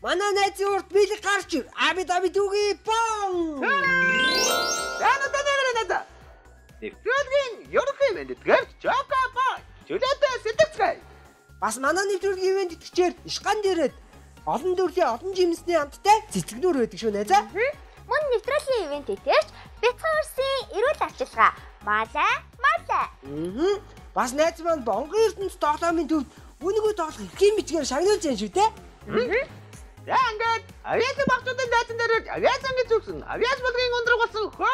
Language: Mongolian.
Манай найзын урд бэлэг гарч ир. Аби дүүгээ бон. Яна. Нэвтрүүлгийн ерөнхий мэдэтгэгч Чокобой. Чөлөөтэй сэтгцгэй. Бас манай нэвтрүүлгийн ивент итгэгчээр ишган дээрээд олон төрлийн олон жимсний амттай цэцэгнүүр байдаг шүү найзаа. Мөн нэвтрүүлгийн ивент итгэгч бяцхан өрсөн эрүүл авчилгаа. Малаа. Бас найз маань Бонгон ертөнц тоглоомын төвд үнэгүй тоглох эрхийн бичгээр шагнуулж байна шүү дээ. За ингээд авиасын багцуудын дайсан дээр авиасангийн зүгсэн авиас болгын ундраг болсон